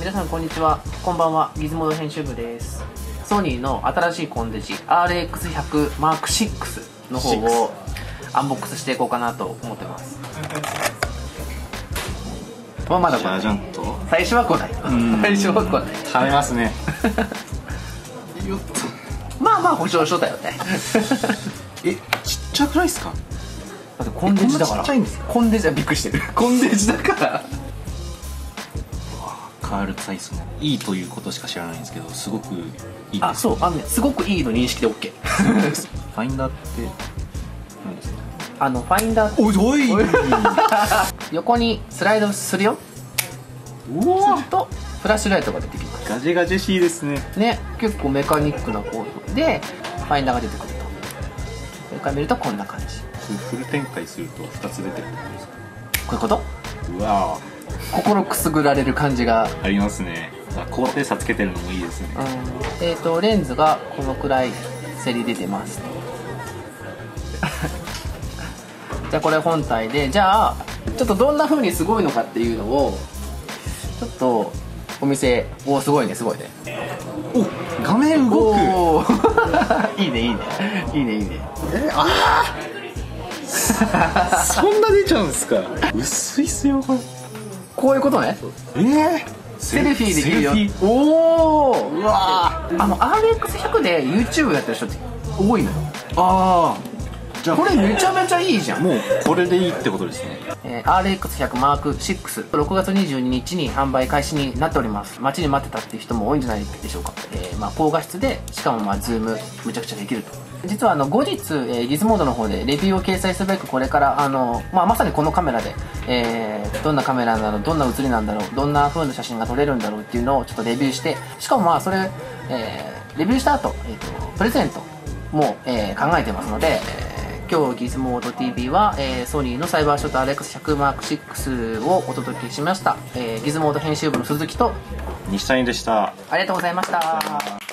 皆さんこんにちは、こんばんは。ギズモード編集部です。ソニーの新しいコンデジ RX100 M6 の方をアンボックスしていこうかなと思ってます。まだ来ない。最初は来ない。最初は来ない。 食べますね。よっと。 まあ保証書だよね。 ちっちゃくないですか？ だってコンデジだから。 ちっちゃいんですか？ コンデジはびっくりしてる。コンデジだから。 カールツアイスもいいということしか知らないんですけど、すごくいいです。 あ、そう、すごくいいの認識で OK。 ファインダーって何ですか？ ファインダーおい横にスライドするよ。するとフラッシュライトが出てきます。 ガジェガジェしいですね。 ね、結構メカニックなコードでファインダーが出てくると。それから見るとこんな感じ。 フル展開すると2つ出てくるんですか？ こういうこと？ うわ心くすぐられる感じがありますね。高低差つけてるのもいいですね。 レンズがこのくらいせり出てますじゃあこれ本体で、じゃあちょっとどんな風にすごいのかっていうのをちょっとお店すごいね、すごいね。 お、画面動く。 いいねいいねいいねいいね。 そんな出ちゃうんですか？薄いっすよこれ。 こういうことね。セルフィーできるよ。おお、うわー。RX100 で YouTube やってる人って多いのよ。ああ、じゃあこれめちゃめちゃいいじゃん。 もうこれでいいってことですね。 RX100 M6 6月22日に販売開始になっております。待ちに待ってたっていう人も多いんじゃないでしょうか。高画質で、しかもズームむちゃくちゃできると。実は後日、ギズモードの方でレビューを掲載すべく、これからまさにこのカメラで、どんなカメラなんだろう、どんな写りなんだろう、どんな風な写真が撮れるんだろうっていうのをちょっとレビューして、しかもそれ、レビューした後、プレゼントも、考えてますので、今日ギズモード TV は、ソニーのサイバーショット RX100 M6 をお届けしました。ギズモード編集部の鈴木と西谷でした。 ありがとうございました。